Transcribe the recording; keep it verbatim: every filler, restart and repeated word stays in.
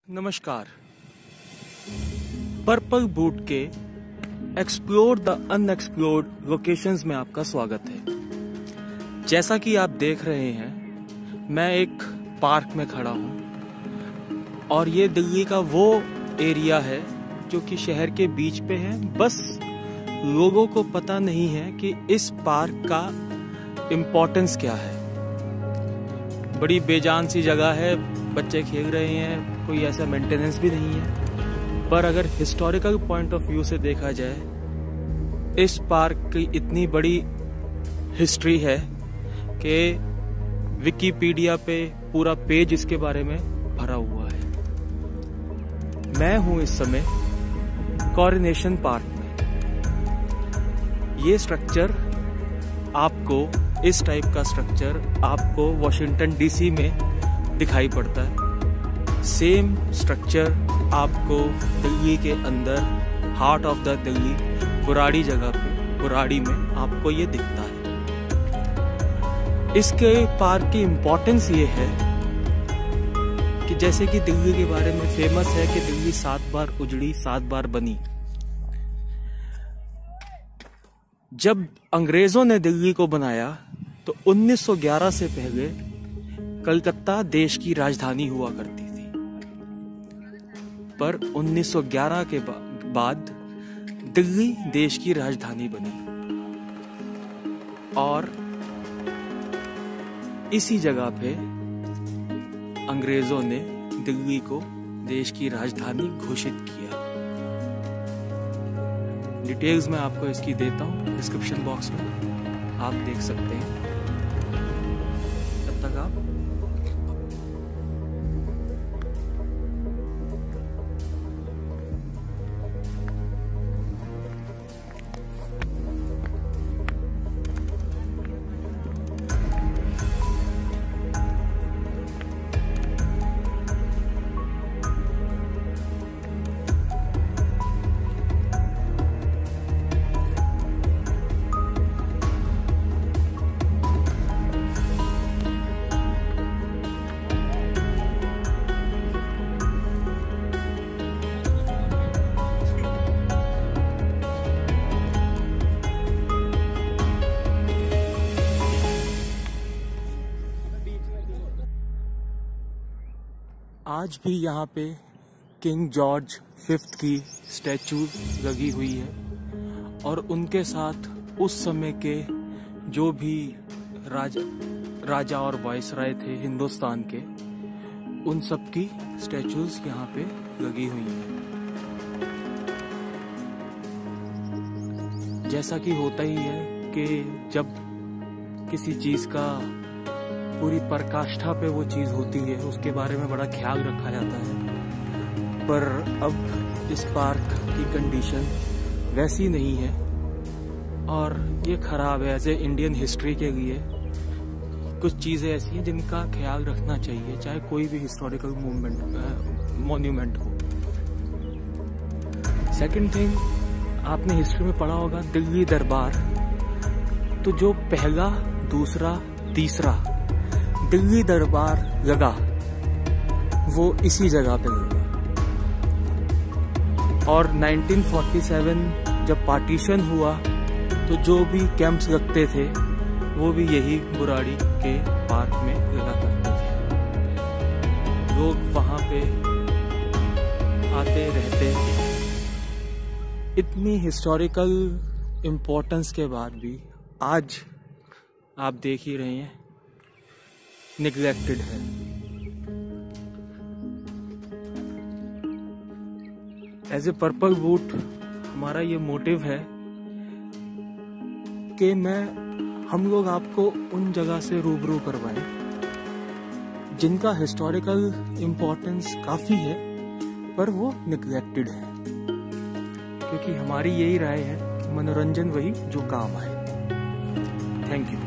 नमस्कार। Purple boot के explore the unexplored locations में आपका स्वागत है। जैसा कि आप देख रहे हैं, मैं एक पार्क में खड़ा हूं और ये दिल्ली का वो एरिया है जो कि शहर के बीच पे है। बस लोगों को पता नहीं है कि इस पार्क का इम्पोर्टेंस क्या है। बड़ी बेजान सी जगह है, बच्चे खेल रहे हैं, कोई ऐसा मेंटेनेंस भी नहीं है। पर अगर हिस्टोरिकल पॉइंट ऑफ व्यू से देखा जाए, इस पार्क की इतनी बड़ी हिस्ट्री है कि विकिपीडिया पे पूरा पेज इसके बारे में भरा हुआ है। मैं हूं इस समय कोरोनेशन पार्क में। ये स्ट्रक्चर आपको इस टाइप का स्ट्रक्चर आपको वॉशिंगटन डीसी में दिखाई पड़ता है। सेम स्ट्रक्चर आपको दिल्ली के अंदर heart of the Delhi Burari जगह पे बुराड़ी में आपको ये दिखता है। इसके पार्क की इम्पोर्टेंस ये है कि जैसे कि दिल्ली के बारे में फेमस है कि दिल्ली सात बार उजड़ी सात बार बनी। जब अंग्रेजों ने दिल्ली को बनाया तो उन्नीस सौ ग्यारह से पहले कलकत्ता देश की राजधानी हुआ करती थी। पर उन्नीस सौ ग्यारह के बाद दिल्ली देश की राजधानी बनी और इसी जगह पे अंग्रेजों ने दिल्ली को देश की राजधानी घोषित किया। डिटेल्स मैं आपको इसकी देता हूं डिस्क्रिप्शन बॉक्स में, आप देख सकते हैं। तब तक आप आज भी यहाँ पे किंग जॉर्ज फिफ्थ की स्टैचू लगी हुई है और उनके साथ उस समय के जो भी राजा राजा और वाइसराय थे हिंदुस्तान के, उन सब की स्टैचूज यहाँ पे लगी हुई हैं। जैसा कि होता ही है कि जब किसी चीज का पूरी पराकाष्ठा पे वो चीज होती है, उसके बारे में बड़ा ख्याल रखा जाता है। पर अब इस पार्क की कंडीशन वैसी नहीं है और ये खराब है। एज ए इंडियन हिस्ट्री के लिए कुछ चीजें ऐसी हैं जिनका ख्याल रखना चाहिए, चाहे कोई भी हिस्टोरिकल मूवमेंट मॉन्यूमेंट हो। सेकंड थिंग, आपने हिस्ट्री में पढ़ा होगा दिल्ली दरबार, तो जो पहला दूसरा तीसरा दिल्ली दरबार लगा वो इसी जगह पे लगा। और नाइनटीन फोर्टी सेवन जब पार्टीशन हुआ तो जो भी कैंप्स लगते थे वो भी यही बुराड़ी के पार्क में लगा करते थे। लोग वहां पे आते रहते। इतनी हिस्टोरिकल इम्पोर्टेंस के बाद भी आज आप देख ही रहे हैं निग्लेक्टेड है। एज ए पर्पल बूट हमारा ये मोटिव है कि मैं हम लोग आपको उन जगह से रूबरू करवाएं जिनका हिस्टोरिकल इम्पोर्टेंस काफी है पर वो निग्लेक्टेड है, क्योंकि हमारी यही राय है कि मनोरंजन वही जो काम आए। Thank you.